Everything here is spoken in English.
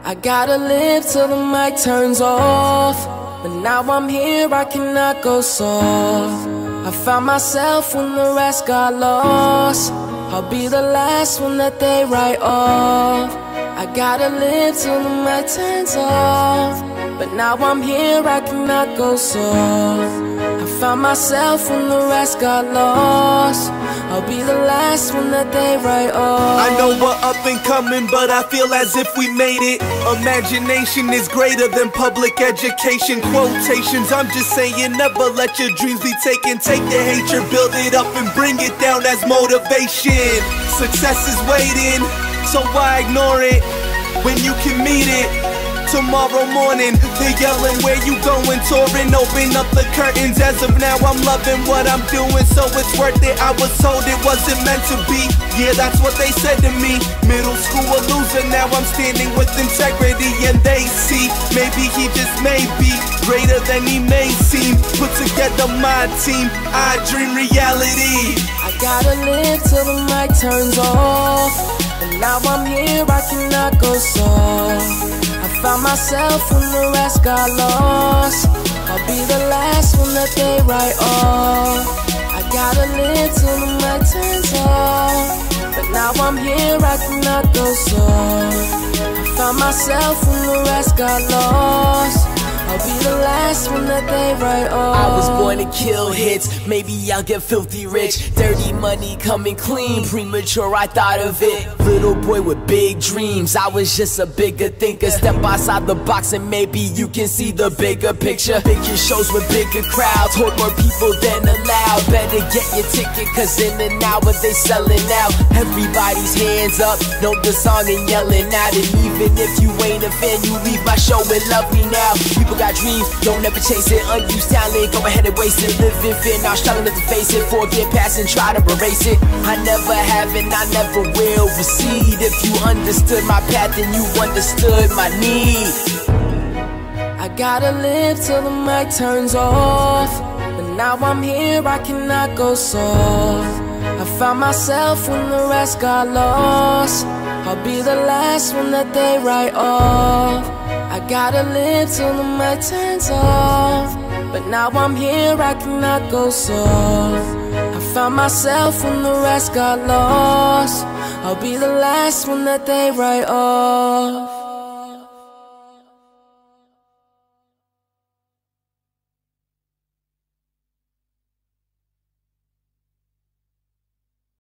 I gotta live till the mic turns off, but now I'm here, I cannot go soft. I found myself when the rest got lost. I'll be the last one that they write off. I gotta live till the mic turns off, but now I'm here, I cannot go soft. I found myself when the rest got lost. I'll be the last one that they write off. I know we're up and coming, but I feel as if we made it. Imagination is greater than public education. Quotations, I'm just saying, never let your dreams be taken. Take the hatred, build it up and bring it down as motivation. Success is waiting, so why ignore it when you can meet it? Tomorrow morning, they're yelling, where you going? Touring, open up the curtains. As of now, I'm loving what I'm doing, so it's worth it. I was told it wasn't meant to be. Yeah, that's what they said to me. Middle school a loser, now I'm standing with integrity. And they see, maybe he just may be greater than he may seem. Put together my team, I dream reality. I gotta live till the mic turns off, but now I'm here, I cannot go soft. I found myself when the rest got lost. I'll be the last one that they write off. I gotta live till the mic turns off, but now I'm here, I cannot go soft. I found myself when the rest got lost. I'll be the last one that they write off. I was born to kill hits, maybe I'll get filthy rich. Dirty money coming clean, premature I thought of it. Little boy with big dreams, I was just a bigger thinker. Step outside the box and maybe you can see the bigger picture. Bigger shows with bigger crowds, hold more people than allowed. Better get your ticket, cause in an hour they selling out. Everybody's hands up, know the song and yelling out. And even if you ain't a fan, you leave my show and love me now. People got dreams, don't ever chase it. Unused talent, go ahead and waste it. Live in fear, now struggling to face it. Forget past and try to erase it. I never have and I never will recede. If you understood my path, then you understood my need. I gotta live till the mic turns off, but now I'm here, I cannot go soft. I found myself when the rest got lost. I'll be the last one that they write off. I gotta live till the mic turns off, but now I'm here, I cannot go soft. I found myself when the rest got lost. I'll be the last one that they write off.